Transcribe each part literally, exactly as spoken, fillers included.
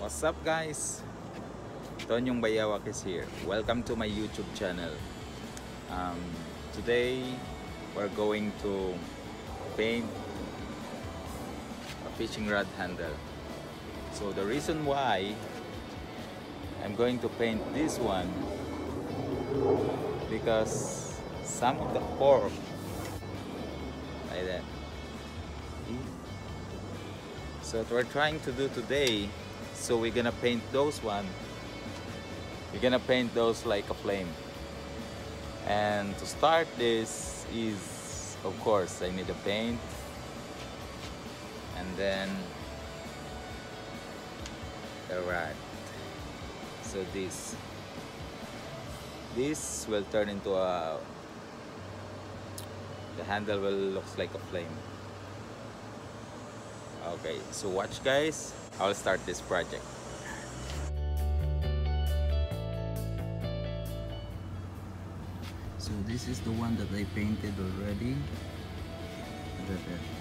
What's up guys? Tonyong Bayawak is here. Welcome to my YouTube channel. Um, today we're going to paint a fishing rod handle. So the reason why I'm going to paint this one, because some of the fork like that. So what we're trying to do today, so we're gonna paint those one. We're gonna paint those like a flame. And to start this is, of course, I need a paint, and then the rod. So this, this will turn into a. The handle will looks like a flame. Okay, so watch guys, I'll start this project. So this is the one that I painted already. Look at that.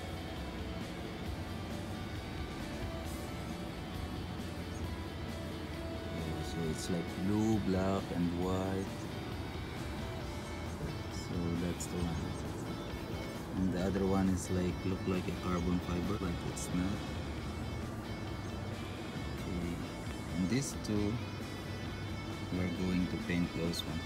Okay, so it's like blue, black and white. So that's the one. And the other one is like look like a carbon fiber, but it's not. Okay. And these two, we're going to paint those one.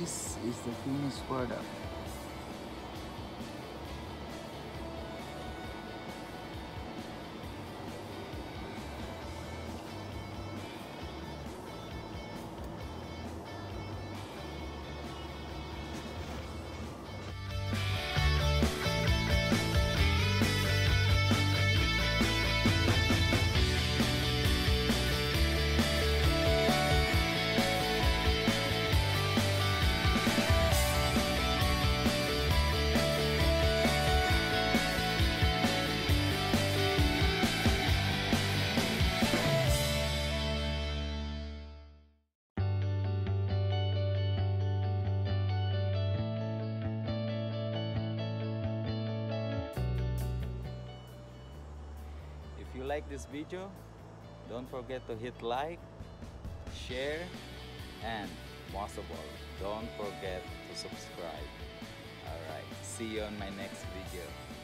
this is the finished product. If you like this video, don't forget to hit like, share, and most of all, don't forget to subscribe. Alright, see you on my next video.